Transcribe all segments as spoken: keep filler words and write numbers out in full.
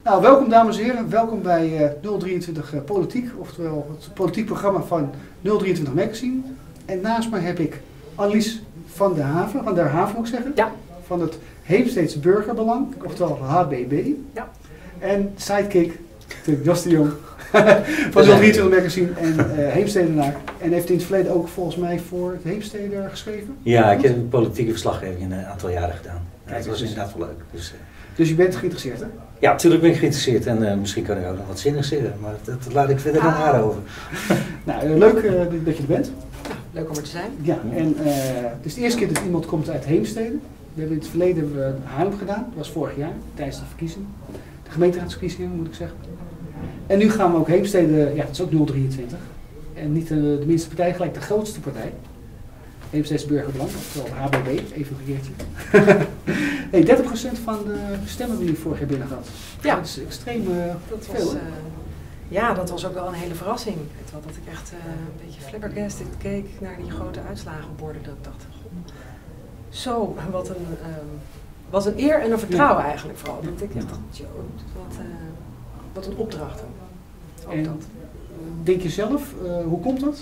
Nou, welkom dames en heren, welkom bij uh, nul drieëntwintig uh, Politiek, oftewel het politiek programma van nul drieëntwintig Magazine. En naast mij heb ik Annelies van der Haven, van der Haven moet ik zeggen, ja. van het Heemsteedse Burgerbelang, oftewel H B B. Ja. En sidekick, Jos de Jong, van nul drieëntwintig Magazine en uh, Heemstedenaar. En heeft in het verleden ook volgens mij voor het Heemstede geschreven? Ja, ik heb een politieke verslaggeving een aantal jaren gedaan. Ja, het was inderdaad wel leuk. Dus, uh, dus je bent geïnteresseerd, hè? Ja, natuurlijk ben ik geïnteresseerd en uh, misschien kan ik ook nog wat zinnigs zeggen, maar dat, dat laat ik verder aan haar over. Nou, leuk uh, dat je er bent. Ja, leuk om er te zijn. Ja, en uh, het is de eerste keer dat iemand komt uit Heemstede. We hebben in het verleden hebben we Haarlem gedaan, dat was vorig jaar, tijdens de verkiezing. De gemeenteraadsverkiezingen moet ik zeggen. En nu gaan we ook Heemstede, ja dat is ook nul drieëntwintig. En niet de, de minste partij, gelijk de grootste partij. Heemsteedse Burgerbelang, oftewel H B B, even een keertje. Hey, dertig procent van de stemmen hebben jullie vorig jaar binnen gehad. Ja. Dat is extreem uh, dat veel. Was, uh, ja, dat was ook wel een hele verrassing. Terwijl dat ik echt uh, een beetje flabbergasted keek naar die grote uitslagenborden. Dat ik dacht, goh, zo, wat een, uh, wat een eer en een vertrouwen ja. eigenlijk vooral. Dat ik echt dacht, joh, wat, uh, wat een opdracht ook. En dat. Denk je zelf, uh, hoe komt dat?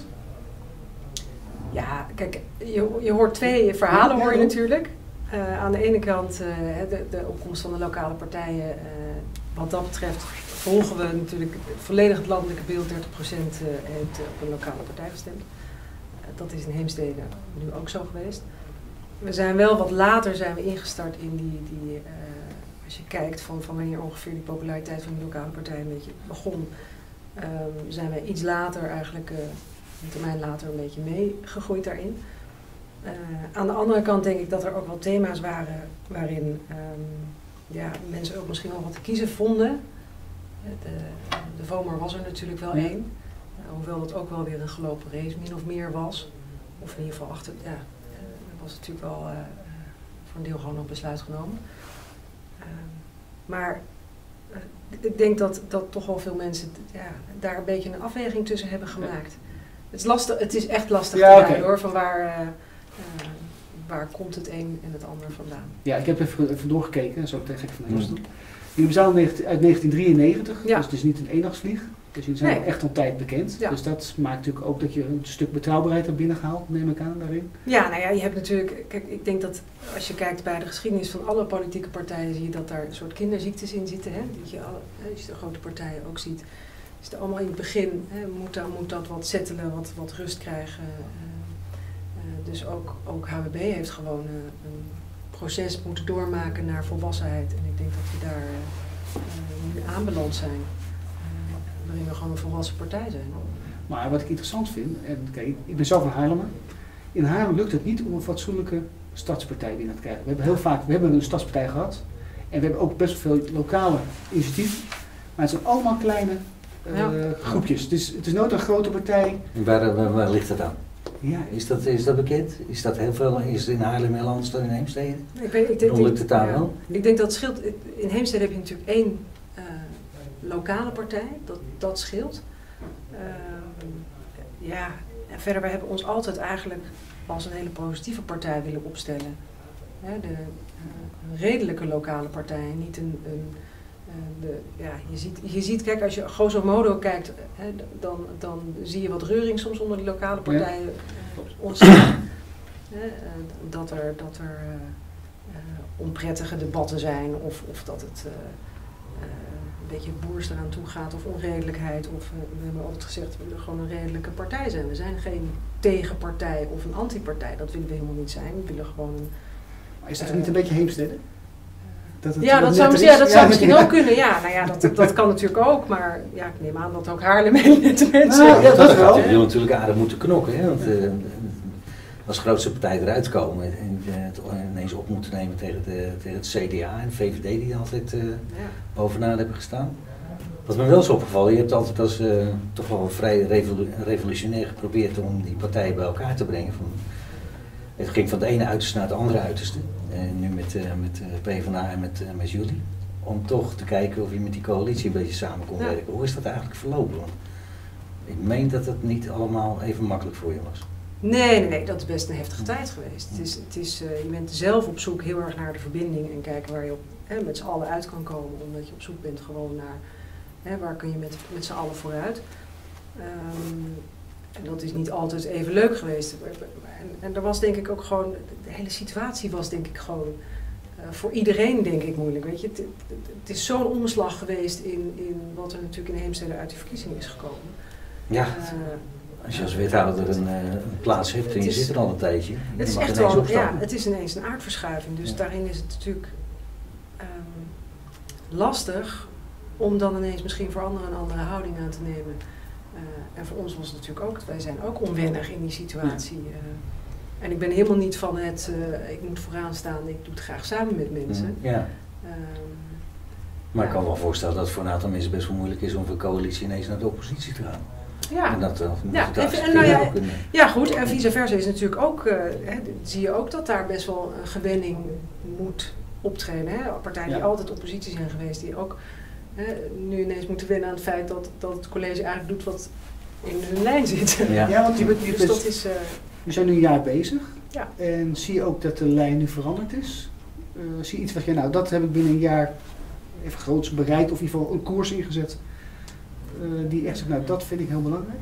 Ja, kijk, je, je hoort twee verhalen hoor je natuurlijk. Uh, aan de ene kant uh, de, de opkomst van de lokale partijen. Uh, wat dat betreft volgen we natuurlijk volledig het landelijke beeld. dertig procent uh, heeft uh, op een lokale partij gestemd. Uh, dat is in Heemstede nu ook zo geweest. We zijn wel wat later zijn we ingestart in die, die uh, als je kijkt van, van wanneer ongeveer die populariteit van die lokale partij een beetje begon. Uh, zijn we iets later eigenlijk, uh, een termijn later, een beetje meegegroeid daarin. Uh, aan de andere kant denk ik dat er ook wel thema's waren waarin um, ja, mensen ook misschien wel wat te kiezen vonden. De, de V O M R was er natuurlijk wel één, uh, hoewel dat ook wel weer een gelopen race min of meer was. Of in ieder geval achter, ja, uh, was natuurlijk wel uh, voor een deel gewoon een besluit genomen. Uh, maar uh, ik denk dat, dat toch wel veel mensen ja, daar een beetje een afweging tussen hebben gemaakt. Het is, lastig, het is echt lastig ja, te duiden okay. hoor, van waar... Uh, Uh, waar komt het een en het ander vandaan? Ja, ik heb even, even doorgekeken, en zo tegen ik van de Jos doen. Jullie zijn uit negentien drieënnegentig, ja. Dus het is niet een eendagsvlieg. Dus jullie zijn nee. echt al tijd bekend. Ja. Dus dat maakt natuurlijk ook dat je een stuk betrouwbaarheid hebt binnengehaald, neem ik aan, daarin. Ja, nou ja, je hebt natuurlijk... Kijk, ik denk dat als je kijkt bij de geschiedenis van alle politieke partijen, zie je dat daar een soort kinderziektes in zitten. Hè? Dat je alle, als je de grote partijen ook ziet, is het allemaal in het begin, hè, moet, dat, moet dat wat settelen, wat, wat rust krijgen. Uh, Dus ook, ook H B B heeft gewoon uh, een proces moeten doormaken naar volwassenheid. En ik denk dat we daar uh, nu aanbeland zijn. Uh, waarin we gewoon een volwassen partij zijn. Maar wat ik interessant vind, en kijk, ik ben zelf een Haarlemmer. In Haarlem lukt het niet om een fatsoenlijke stadspartij binnen te krijgen. We hebben heel vaak, we hebben een stadspartij gehad. En we hebben ook best wel veel lokale initiatieven. Maar het zijn allemaal kleine uh, ja. groepjes. Het is, het is nooit een grote partij. En waar, waar, waar ligt het aan? Ja. Is dat, is dat bekend? Is dat heel veel? Is het in Haarlem heel anders dan in Heemstede? Ik, weet, ik, denk, Hoe lukt het daar ja, wel? Ik denk dat het scheelt. In Heemstede heb je natuurlijk één uh, lokale partij, dat, dat scheelt. Uh, ja, en verder, we hebben ons altijd eigenlijk als een hele positieve partij willen opstellen. Hè, de, uh, een redelijke lokale partij, niet een... een De, ja, je, ziet, je ziet, kijk, als je grosso modo kijkt, hè, dan, dan zie je wat reuring soms onder die lokale partijen ja. ontstaan. Hè, dat er, dat er uh, uh, onprettige debatten zijn of, of dat het uh, uh, een beetje boers eraan toe gaat of onredelijkheid. Of, uh, we hebben altijd gezegd, we willen gewoon een redelijke partij zijn. We zijn geen tegenpartij of een antipartij, dat willen we helemaal niet zijn. We willen gewoon een... Maar is dat uh, niet een beetje Heemstede? Dat het ja, dat zou, ja, dat zou ja, misschien ja. ook kunnen. Ja, nou ja, dat, dat kan natuurlijk ook. Maar ja, ik neem aan dat ook Haarlem en de mensen... Ja, ja, dat wel. Je wil natuurlijk aardig moeten knokken. Hè? Want uh, als grootste partij eruit komen en uh, het ineens op moeten nemen tegen, de, tegen het C D A en de V V D die altijd uh, ja. bovenaan hebben gestaan. Wat me wel is opgevallen, je hebt altijd als uh, toch wel vrij revolu revolutionair geprobeerd om die partijen bij elkaar te brengen. Van, het ging van de ene uiterste naar het andere uiterste. En nu met, uh, met uh, PvdA en met, uh, met jullie. Om toch te kijken of je met die coalitie een beetje samen kon ja. werken. Hoe is dat eigenlijk verlopen? Want ik meen dat het niet allemaal even makkelijk voor je was. Nee, nee, nee, dat is best een heftige tijd geweest. Het is, het is, uh, je bent zelf op zoek heel erg naar de verbinding en kijken waar je op hè, met z'n allen uit kan komen, omdat je op zoek bent gewoon naar hè, waar kun je met, met z'n allen vooruit. Um, en dat is niet altijd even leuk geweest. En, en er was denk ik ook gewoon, de hele situatie was denk ik gewoon uh, voor iedereen denk ik moeilijk. Weet je? Het, het, het is zo'n omslag geweest in, in wat er natuurlijk in Heemstede uit die verkiezing is gekomen. Ja. Uh, Als je als wethouder een, een plaats hebt en je zit er al een tijdje. Het is echt wel, ja, het is ineens een aardverschuiving. Dus ja. daarin is het natuurlijk um, lastig om dan ineens misschien voor anderen een andere houding aan te nemen. Uh, en voor ons was het natuurlijk ook, wij zijn ook onwennig in die situatie. Uh, en ik ben helemaal niet van het, uh, ik moet vooraan staan, ik doe het graag samen met mensen. Ja. Um, maar ja. ik kan me wel voorstellen dat het voor een aantal mensen best wel moeilijk is om voor coalitie ineens naar de oppositie te gaan. Ja, en dat, uh, ja. En, en, nou ja, ja goed, en vice versa is natuurlijk ook, uh, hè, zie je ook dat daar best wel een gewenning moet optreden. Hè? Partijen die ja. altijd oppositie zijn geweest, die ook hè, nu ineens moeten wennen aan het feit dat, dat het college eigenlijk doet wat in hun lijn zit. Ja, ja want je, je, dus dat is, uh, we zijn nu een jaar bezig ja. en zie je ook dat de lijn nu veranderd is. Uh, zie je iets wat je, nou dat heb ik binnen een jaar even groots bereikt of in ieder geval een koers ingezet. Uh, die echt zegt, nou dat vind ik heel belangrijk.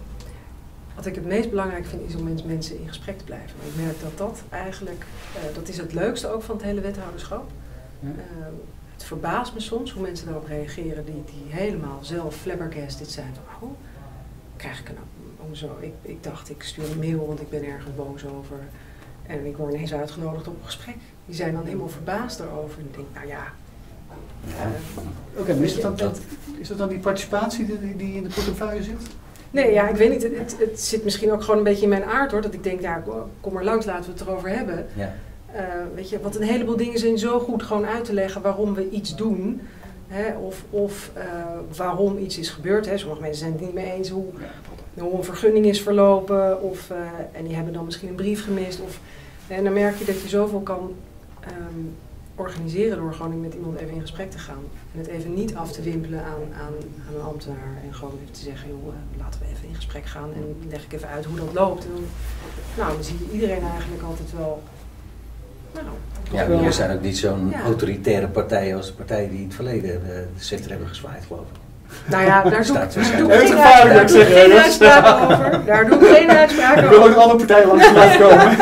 Wat ik het meest belangrijk vind is om met mensen in gesprek te blijven. Ik merk dat dat eigenlijk, uh, dat is het leukste ook van het hele wethouderschap. Ja. Uh, het verbaast me soms hoe mensen daarop reageren die, die helemaal zelf flabbergasted zijn. Van, oh, krijg ik een, oh zo, ik, ik dacht ik stuur een mail want ik ben ergens boos over. En ik word ineens uitgenodigd op een gesprek. Die zijn dan helemaal verbaasd daarover. En ik denk, nou ja. Ja. Oké, okay, maar is dat, dat, is dat dan die participatie die, die in de portefeuille zit? Nee, ja, ik weet niet. Het, het, het zit misschien ook gewoon een beetje in mijn aard hoor. Dat ik denk, ja, kom maar langs, laten we het erover hebben. Ja. Uh, weet je, want een heleboel dingen zijn zo goed gewoon uit te leggen waarom we iets doen. Hè, of of uh, waarom iets is gebeurd. Hè. Sommige mensen zijn het niet mee eens hoe, hoe een vergunning is verlopen. Of, uh, en die hebben dan misschien een brief gemist. Of, en dan merk je dat je zoveel kan um, organiseren door gewoon met iemand even in gesprek te gaan. En het even niet af te wimpelen aan, aan, aan een ambtenaar. En gewoon even te zeggen, joh, uh, laten we even in gesprek gaan. En leg ik even uit hoe dat loopt. En dan, nou, dan zie je iedereen eigenlijk altijd wel. Nou, ja, maar we zijn ook niet zo'n ja. autoritaire partij als de partijen die in het verleden de scepter hebben gezwaaid, geloof ik. Nou ja, daar doe ik, doe doe geen, daar doe ik geen uitspraak over. Daar doe ik geen uitspraak over. Ik wil ook alle partijen langs laten komen.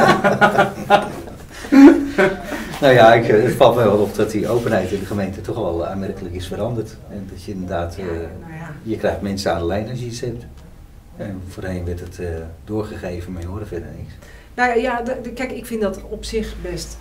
Nou ja, ik, het valt me wel op dat die openheid in de gemeente toch wel aanmerkelijk is veranderd. En dat je inderdaad, uh, ja, nou ja. je krijgt mensen aan de lijn als je iets hebt. En voorheen werd het uh, doorgegeven, maar je hoorde verder niks. Nou ja, ja de, de, kijk, ik vind dat op zich best,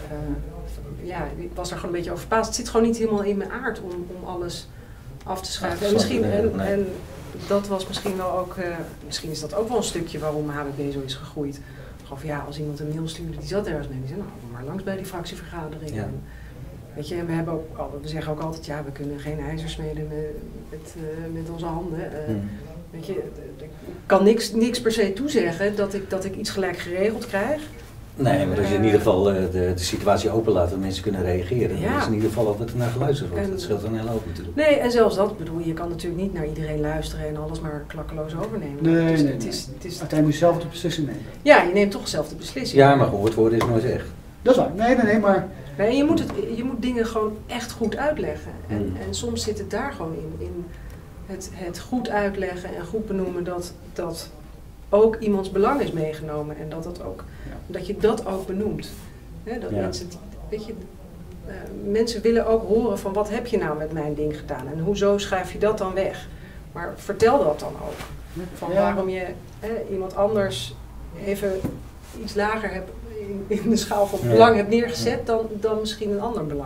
uh, ja, ik was er gewoon een beetje over verbaasd. Het zit gewoon niet helemaal in mijn aard om, om alles af te schuiven. En, misschien, en, nee. en dat was misschien wel ook, uh, misschien is dat ook wel een stukje waarom H B B zo is gegroeid. Gewoon van ja, als iemand een mail stuurde, die zat ergens mee. Die zei, nou, kom maar langs bij die fractievergadering. Ja. En, weet je, en we, hebben ook, we zeggen ook altijd, ja, we kunnen geen ijzer smeden met, met, uh, met onze handen. Uh, hmm. Weet je, ik kan niks, niks per se toezeggen dat ik, dat ik iets gelijk geregeld krijg. Nee, maar als je in ieder geval uh, de, de situatie openlaat dat mensen kunnen reageren, ja. dan is in ieder geval altijd naar geluisterd wordt. En, dat scheelt een hele hoop natuurlijk. Nee, en zelfs dat bedoel je, je kan natuurlijk niet naar iedereen luisteren en alles maar klakkeloos overnemen. Nee, dus, nee, het nee. is, het is, uiteindelijk moet je zelf de beslissing nemen. Ja, je neemt toch zelf de beslissing. Ja, maar gehoord worden is nooit echt. Dat is waar. Nee, nee, nee, maar... Nee, je moet, het, je moet dingen gewoon echt goed uitleggen. En, hmm. en soms zit het daar gewoon in. in het, het goed uitleggen en goed benoemen dat, dat ook iemands belang is meegenomen. En dat, dat, ook, ja. dat je dat ook benoemt. He, dat ja. mensen, weet je, uh, mensen willen ook horen van wat heb je nou met mijn ding gedaan. En hoezo schrijf je dat dan weg. Maar vertel dat dan ook. Van ja. waarom je he, iemand anders even iets lager hebt in, in de schaal van belang ja. hebt neergezet dan, dan misschien een ander belang.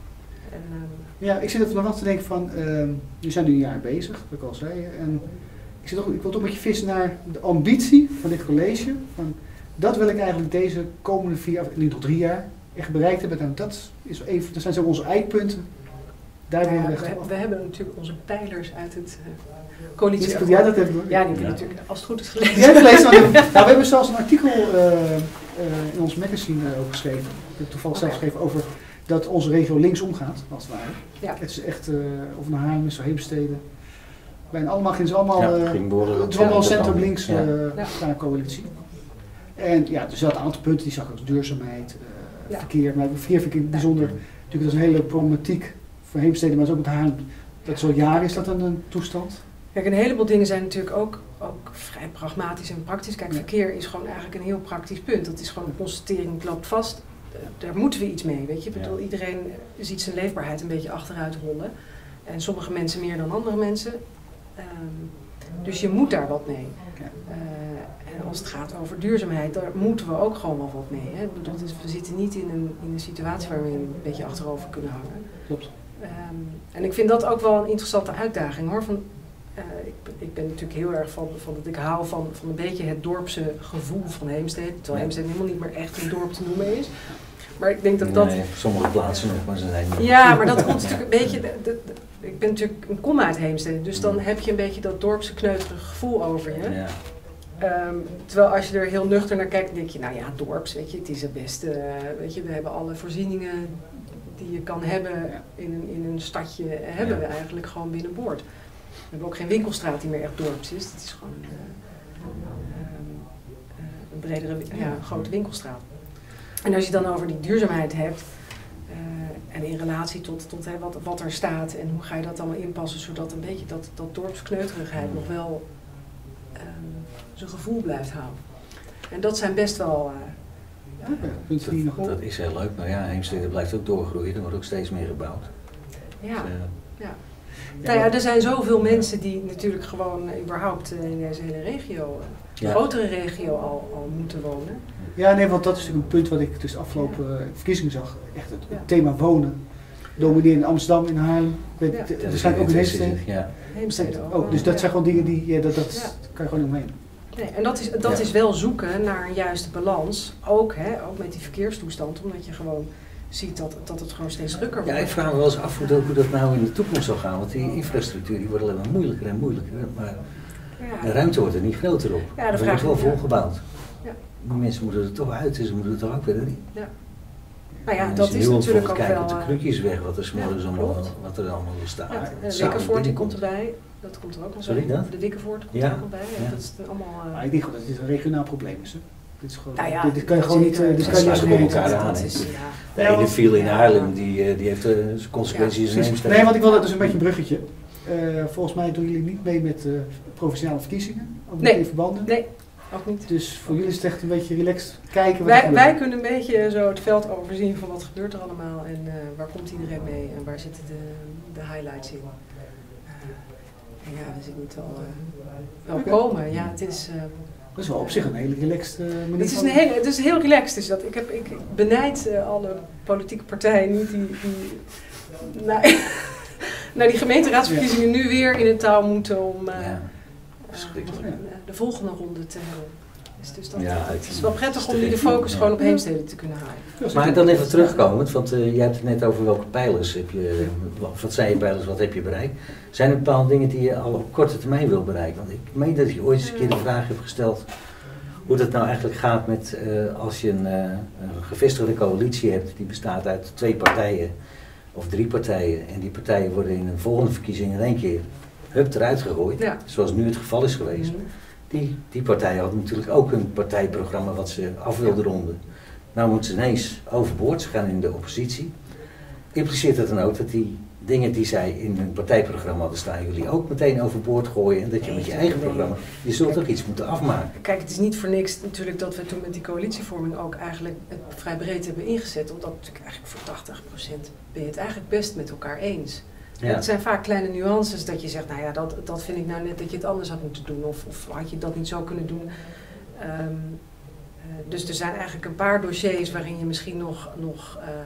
En, uh, ja, ik zit er vanaf te denken van, uh, we zijn nu een jaar bezig, wat ik al zei. En ik, zit toch, ik wil toch een beetje vissen naar de ambitie van dit college. Van, dat wil ik eigenlijk deze komende vier, of nu nog drie jaar, echt bereikt hebben. En dat, is even, dat zijn zo onze eikpunten. Daar ja, we, we, we hebben natuurlijk onze pijlers uit het uh, coalitie. Ja, dat heb ik. Ja, die heb je ja. natuurlijk, als het goed is gelezen. Ja, gelezen. Nou, we hebben zelfs een artikel uh, uh, in ons magazine uh, ook geschreven. Ik heb toevallig zelf geschreven over dat onze regio linksom gaat, als het ware. Ja. Het is echt, uh, of naar Haarlem is, of Heemstede. Bijna allemaal gaan ze allemaal, ja, uh, het is allemaal centrum-links uh, ja. ja. coalitie. En ja, dus er zaten een aantal punten, die zag ik als duurzaamheid, uh, ja. verkeer, maar verkeer vind ik bijzonder natuurlijk dat is een hele problematiek voor Heemstede, maar zo met Haarlem. Dat zo'n jaar is dat dan een toestand? Kijk, een heleboel dingen zijn natuurlijk ook, ook vrij pragmatisch en praktisch. Kijk, verkeer is gewoon eigenlijk een heel praktisch punt. Dat is gewoon een constatering, het loopt vast. Daar moeten we iets mee, weet je. Ik bedoel, iedereen ziet zijn leefbaarheid een beetje achteruit rollen. En sommige mensen meer dan andere mensen. Um, dus je moet daar wat mee. Uh, en als het gaat over duurzaamheid, daar moeten we ook gewoon wel wat mee. Hè. Ik bedoel, dus we zitten niet in een, in een situatie waar we een beetje achterover kunnen hangen. Klopt. Um, en ik vind dat ook wel een interessante uitdaging hoor. Van, uh, ik, ik ben natuurlijk heel erg van, van dat ik hou van, van een beetje het dorpse gevoel van Heemstede. Terwijl Heemstede helemaal niet meer echt een dorp te noemen is. Maar ik denk dat dat... Nee, sommige plaatsen nog, maar ze zijn niet. Ja, maar dat komt natuurlijk een beetje... De, de, de, ik ben natuurlijk een kom uit Heemstede, dus dan heb je een beetje dat dorpse kneuterige gevoel over je. Ja. Um, terwijl als je er heel nuchter naar kijkt, denk je, nou ja, dorps, weet je, het is het beste. Uh, weet je, we hebben alle voorzieningen die je kan hebben in een, in een stadje, uh, hebben ja. we eigenlijk gewoon binnenboord. We hebben ook geen winkelstraat die meer echt dorps is. Het is gewoon uh, um, uh, een bredere, ja, een grote winkelstraat. En als je dan over die duurzaamheid hebt, uh, en in relatie tot, tot hè, wat, wat er staat en hoe ga je dat allemaal inpassen, zodat een beetje dat, dat dorpskneuterigheid nog wel um, zijn gevoel blijft houden. En dat zijn best wel... Uh, ja, dat, dat is heel leuk, maar ja, Heemstede blijft ook doorgroeien, er wordt ook steeds meer gebouwd. Ja, dus, uh, ja. Nou ja, er zijn zoveel mensen die natuurlijk gewoon uh, überhaupt uh, in deze hele regio, uh, ja. grotere regio al, al moeten wonen. Ja, nee, want dat is natuurlijk een punt wat ik dus de afgelopen uh, verkiezingen zag. Echt het, het thema wonen. Domineer in Amsterdam, in Haarlem. Weet, ja. Er zijn ook in Heemstede. Ja. Heemstede ook. ook. Dus dat ja. zijn gewoon dingen die, ja, dat, dat ja. kan je gewoon niet omheen. Nee, en dat is, dat ja. is wel zoeken naar een juiste balans. Ook, hè, ook met die verkeerstoestand, omdat je gewoon ziet dat, dat het gewoon steeds drukker wordt. Ja, ik vraag me wel eens af hoe dat, hoe dat nou in de toekomst zal gaan. Want die infrastructuur die wordt alleen maar moeilijker en moeilijker. Maar ja. de ruimte wordt er niet groter op. Ja, er wordt wel volgebouwd. Ja. Die mensen moeten er toch uit, dus ze moeten er toch ook weer in. Ja. Nou ja, dat is natuurlijk ook kijken wel... op de Krukjesweg, wat er s'morgens ja, allemaal, wat er allemaal staat. Ja, de Wikkervoort komt erbij. Dat komt er ook nog Sorry, bij. Dat? De Wikkervoort komt ja. er ook nog bij. Ja. Dat is allemaal... Uh... Maar ik denk dat dit een regionaal probleem is. Hè? Dit, is gewoon, nou ja, dit, dit kan je gewoon niet... Uh, dit kan je niet op elkaar aan. De ja, ene viel in Haarlem, die, die heeft uh, zijn consequenties ja, in Heemstede. Nee, want ik wil dat dus een beetje een bruggetje. Uh, volgens mij doen jullie niet mee met uh, provinciale verkiezingen. Ook nee. in verbanden. Nee, ook niet. Dus voor jullie is het echt een beetje relaxed kijken wat wij, er wij kunnen een beetje zo het veld overzien van wat gebeurt er allemaal en uh, waar komt iedereen mee en waar zitten de, de highlights in. Uh, ja, we zien het wel, uh, wel okay. komen. Ja, het is... Uh, dat is wel op zich een hele relaxed uh, manier. Het is, een hele, het is heel relaxed. Dus dat. Ik, heb, ik benijd uh, alle politieke partijen niet die, die naar, naar die gemeenteraadsverkiezingen ja. nu weer in het touw moeten om uh, ja. uh, uh, de volgende ronde te hebben. Dus, dus dat, ja, het is wel prettig om die de focus ja. gewoon op Heemstede te kunnen halen. Maar dan even terugkomend, want uh, jij hebt het net over welke pijlers heb je, wat zijn je pijlers, wat heb je bereikt? Zijn er bepaalde dingen die je al op korte termijn wil bereiken? Want ik meen dat je ooit eens een keer de vraag hebt gesteld hoe dat nou eigenlijk gaat met uh, als je een, uh, een gevestigde coalitie hebt die bestaat uit twee partijen of drie partijen en die partijen worden in een volgende verkiezing in één keer hup eruit gegooid, ja. zoals nu het geval is geweest. Mm-hmm. Die, die partijen hadden natuurlijk ook een partijprogramma wat ze af wilden ronden. Nou moeten ze ineens overboord, ze gaan in de oppositie. Impliceert dat dan ook dat die dingen die zij in hun partijprogramma hadden staan, jullie ook meteen overboord gooien en dat je met je eigen programma, je zult toch iets moeten afmaken. Kijk, het is niet voor niks natuurlijk dat we toen met die coalitievorming ook eigenlijk het vrij breed hebben ingezet, omdat natuurlijk eigenlijk voor tachtig procent ben je het eigenlijk best met elkaar eens. Ja. Het zijn vaak kleine nuances dat je zegt, nou ja, dat, dat vind ik nou net dat je het anders had moeten doen. Of, of had je dat niet zo kunnen doen. Um, uh, dus er zijn eigenlijk een paar dossiers waarin je misschien nog, nog uh,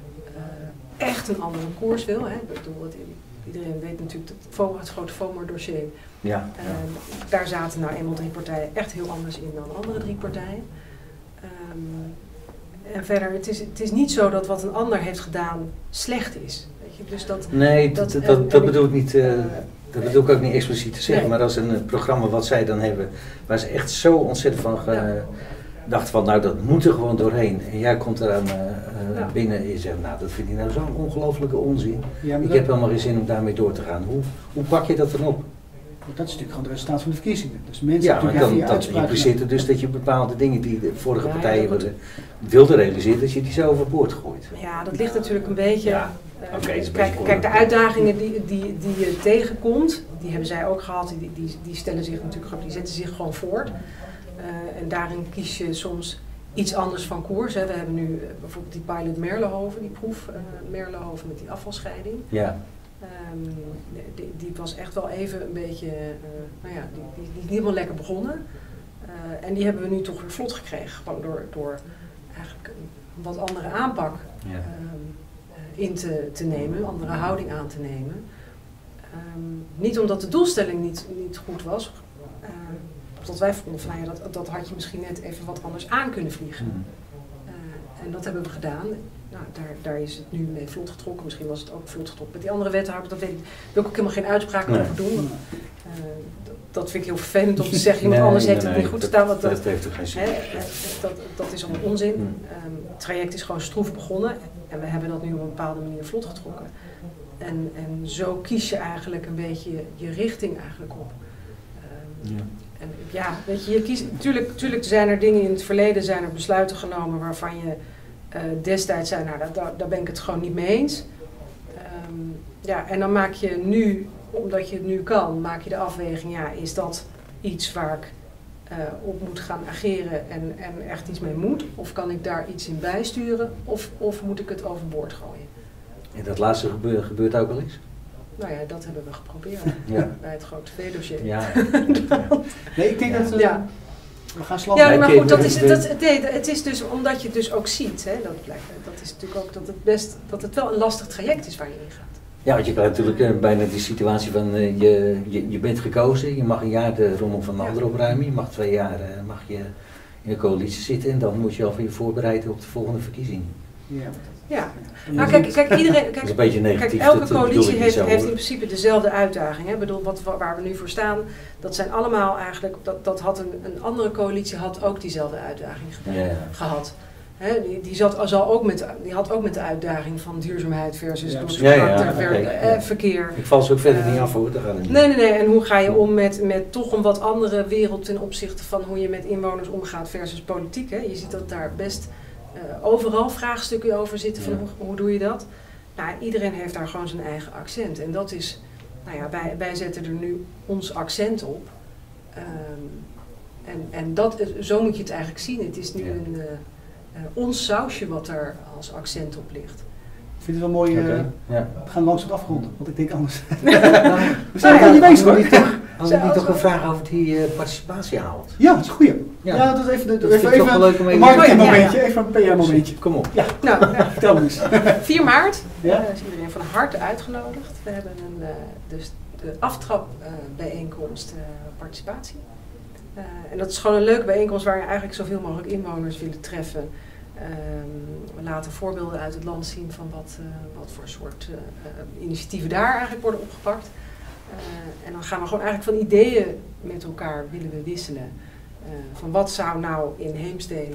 uh, echt een andere koers wil. Hè. Ik bedoel, het, iedereen weet natuurlijk dat FOMO, het grote FOMO-dossier. Ja, uh, ja. Daar zaten nou eenmaal drie partijen echt heel anders in dan andere drie partijen. Um, en verder, het is, het is niet zo dat wat een ander heeft gedaan slecht is. Dus dat, nee, dat, dat, dat, dat bedoel ik niet, uh, uh, dat bedoel ik ook niet expliciet te zeggen, nee. Maar als een uh, programma wat zij dan hebben, waar ze echt zo ontzettend van ge, ja. dachten van nou dat moet er gewoon doorheen. En jij komt eraan uh, uh, ja. binnen en je zegt nou dat vind ik nou zo'n ongelofelijke onzin. Ja, ik dat... heb helemaal geen zin om daarmee door te gaan. Hoe, hoe pak je dat dan op? Dat is natuurlijk gewoon het resultaat van de verkiezingen. Dus mensen Ja, maar dan, via dat impliceert er dus dat je bepaalde dingen die de vorige Ja, partijen ja, wilden, wilden realiseren, dat je die zo overboord gooit. Ja, dat ligt natuurlijk een beetje... Ja, uh, oké, het is een kijk, beetje kijk, de kort. uitdagingen die, die, die je tegenkomt, die hebben zij ook gehad. Die, die, die stellen zich natuurlijk, die zetten zich gewoon voort. Uh, en daarin kies je soms iets anders van koers. Hè. We hebben nu uh, bijvoorbeeld die pilot Merlehoven, die proef uh, Merlehoven met die afvalscheiding. Ja. Um, die, die was echt wel even een beetje, uh, nou ja, die, die, die is niet helemaal lekker begonnen. Uh, en die hebben we nu toch weer vlot gekregen. Gewoon door, door eigenlijk een wat andere aanpak Ja. um, uh, in te, te nemen, een andere houding aan te nemen. Um, niet omdat de doelstelling niet, niet goed was. Uh, dat wij vonden van, nou ja, dat, dat had je misschien net even wat anders aan kunnen vliegen. Mm. Uh, en dat hebben we gedaan. Nou, daar, daar is het nu mee vlot getrokken. Misschien was het ook vlot getrokken met die andere wethouder. Dat weet ik. Daar wil ik ook helemaal geen uitspraak Nee. over doen. Uh, dat, dat vind ik heel vervelend om te zeggen. Iemand Nee, anders nee, heeft het nee, niet goed dat, gedaan. Dat, dat heeft ook geen zin. hè, dat, dat is allemaal onzin. Hmm. Um, het traject is gewoon stroef begonnen. En we hebben dat nu op een bepaalde manier vlot getrokken. En, en zo kies je eigenlijk een beetje je richting eigenlijk op. Um, Ja. En ja, weet je, je kiest, tuurlijk, tuurlijk zijn er dingen in het verleden, zijn er besluiten genomen waarvan je uh, destijds zei, nou, daar, daar ben ik het gewoon niet mee eens. Um, ja, en dan maak je nu, omdat je het nu kan, maak je de afweging, ja, is dat iets waar ik uh, op moet gaan ageren en, en echt iets mee moet? Of kan ik daar iets in bijsturen? Of, of moet ik het overboord gooien? En dat laatste gebeurt, gebeurt ook wel eens? Nou ja, dat hebben we geprobeerd Ja. bij het grote V-dossier. Ja. Ja. Nee, ik denk Ja. dat uh, Ja. we gaan slapen. Ja, Nee, maar oké, goed, dat we- is, we- dat, nee, het is dus omdat je het dus ook ziet, hè, dat, blijkt, dat is natuurlijk ook dat het best, dat het wel een lastig traject is waar je in gaat. Ja, want je krijgt natuurlijk uh, bijna die situatie van uh, je, je, je bent gekozen, je mag een jaar de rommel van de Ja. ander opruimen, je mag twee jaar uh, mag je in de coalitie zitten en dan moet je alweer voorbereiden op de volgende verkiezing. Ja. Ja, En nou dan- kijk, kijk, iedereen, Dat is kijk, een beetje negatief. kijk elke dat, uh, bedoel coalitie ik niet heeft, zo, heeft in hoor. principe dezelfde uitdaging. Hè. Ik bedoel, wat, waar we nu voor staan, dat zijn allemaal eigenlijk, dat, dat had een, een andere coalitie had ook diezelfde uitdaging gedaan, Ja, ja. gehad. Hè, die, die, zat, zal ook met, die had ook met de uitdaging van duurzaamheid versus Ja, doeltraject, ja, ja, ver- oké, eh, ja. verkeer. Ik val ze ook verder Uh, niet af hoor, daar gaat het niet. Nee, nee, nee. En hoe ga je om met, met toch een wat andere wereld ten opzichte van hoe je met inwoners omgaat versus politiek. Hè? Je ziet dat daar best uh, overal vraagstukken over zitten van Ja. hoe, hoe doe je dat? Nou, iedereen heeft daar gewoon zijn eigen accent. En dat is, nou ja, wij, wij zetten er nu ons accent op. Um, en en dat, zo moet je het eigenlijk zien. Het is nu Ja. een, uh, uh, ons sausje wat er als accent op ligt. Ik vind het wel mooi. Uh, Oké, ja. We gaan langzaam afronden, want ik denk anders. Nou, We zijn ja, nog niet bezig Hadden we hoor. niet toch- hadden we niet toch een vraag over die uh, participatie haalt? Ja, dat is een goeie. Ja. Ja, dat is even, Dat de, vind even, ik toch even wel leuk om een even- marketingmomentje, Ja, ja. even een P R-momentje. Kom op. Ja, Nou, ja. vertel me eens. vier maart Ja? uh, is iedereen van harte uitgenodigd. We hebben een, uh, dus de aftrapbijeenkomst uh, participatie. Uh, en dat is gewoon een leuke bijeenkomst waar je eigenlijk zoveel mogelijk inwoners willen treffen. Um, we laten voorbeelden uit het land zien van wat, uh, wat voor soort uh, uh, initiatieven daar eigenlijk worden opgepakt. Uh, en dan gaan we gewoon eigenlijk van ideeën met elkaar willen we wisselen. Uh, van wat zou nou in Heemstede,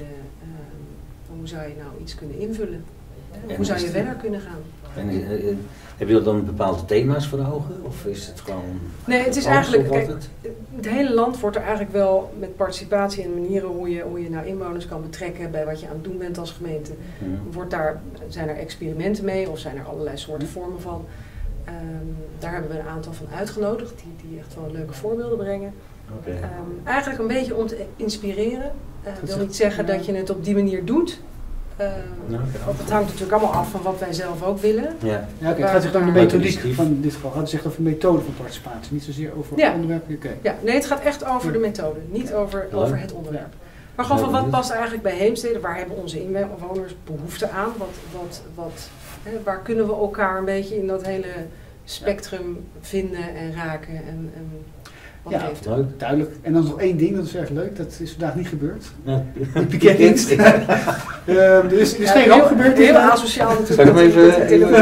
uh, hoe zou je nou iets kunnen invullen? Uh, hoe zou je verder kunnen gaan? En uh, uh, heb je dan bepaalde thema's voor de ogen? Of is het gewoon... Nee, het is alles eigenlijk, of wat kijk, het? het hele land wordt er eigenlijk wel met participatie en manieren hoe je, hoe je nou inwoners kan betrekken bij wat je aan het doen bent als gemeente. Mhm. Wordt daar, zijn er experimenten mee of zijn er allerlei soorten vormen van. Um, daar hebben we een aantal van uitgenodigd die, die echt wel leuke voorbeelden brengen. Okay. Um, eigenlijk een beetje om te inspireren. Ik uh, wil is- niet zeggen dat je het op die manier doet. Uh, Ja, oké. want het hangt natuurlijk allemaal af van wat wij zelf ook willen. Ja. Ja, oké, het gaat zich om de Leuk methodiek initiatief. van dit geval. Het gaat zich over de methode van participatie, niet zozeer over Ja. onderwerpen. Oké. Ja, nee, het gaat echt over de methode, niet over, Leuk. over het onderwerp. Maar gewoon Ja, van wat benieuwd. past eigenlijk bij Heemstede, waar hebben onze inwoners behoefte aan? Wat, wat, wat, hè, waar kunnen we elkaar een beetje in dat hele spectrum vinden en raken? En, en wat Ja, heeft Leuk. Duidelijk. En dan is nog één ding, dat is erg leuk, dat is vandaag niet gebeurd. Ja. Die piketdienst. Uh, er is, er is geen ramp gebeurd. Heel asociaal natuurlijk. Zal ik hem even- dat die telefoon-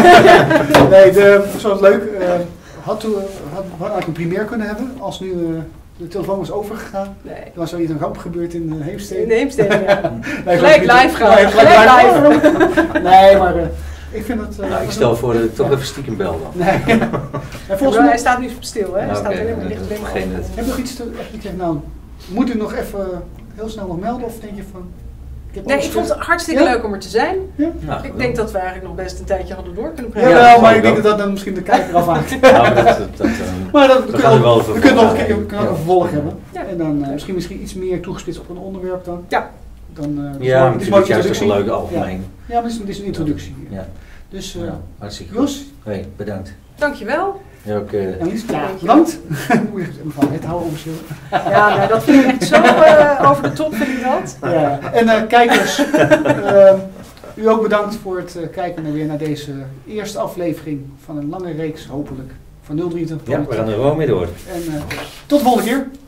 Nee, nee, de, zoals leuk. Uh, had toen had, had eigenlijk een primeur kunnen hebben als nu uh, de telefoon was overgegaan. Nee. Er was zoiets een ramp gebeurd in uh, Heemstede. In Heemstede, ja. Nee, Gelijk geloof ik niet. live gaan. Nee, Gelijk live. Nee, maar uh, Ik vind het... Uh, nou, ik stel voor dat ik toch even stiekem bel dan. Nee. En volgens mij... Hij staat nu stil, hè? Hij Nou, staat oké, alleen maar nee, licht dat is alleen geen maar net. Heb je nog iets te... Echt, ik zeg, nou, moet ik nog even heel snel nog melden? Of denk je van... Ik heb Nee, alles ik vond het gezegd? hartstikke Ja? leuk om er te zijn. Ja? Nou, Ik goed. denk dat we eigenlijk nog best een tijdje hadden door kunnen praten. Jawel, Ja, maar dat ik denk ook. dat dat dan misschien de kijker afhaakt. Nou, dat, dat, dat, eh, Maar dat, we We kunnen gaan er ook- wel over we kunnen nog een vervolgen. keer we kunnen ook een Ja. vervolg hebben. Ja. En dan uh, misschien, misschien iets meer toegespitst op een onderwerp dan. Ja. dan uh, ja, het maar is het is maar een juist ook introductie. wel leuk algemeen. Ja, maar het is, het is een introductie. Ja, Dus uh, ja, hartstikke goed. Jos, Hey, bedankt. Dankjewel. Ja, ook, uh, en Lies, ja, bedankt. Moet je mevrouw het houden officieel. Ja, nou, dat vind ik echt zo uh, over de top, vind ik dat. Ja. En uh, kijkers, uh, u ook bedankt voor het uh, kijken naar weer naar deze eerste aflevering van een lange reeks, hopelijk, van nul drieëntwintig. ja, we gaan er gewoon mee door. En uh, tot de volgende keer.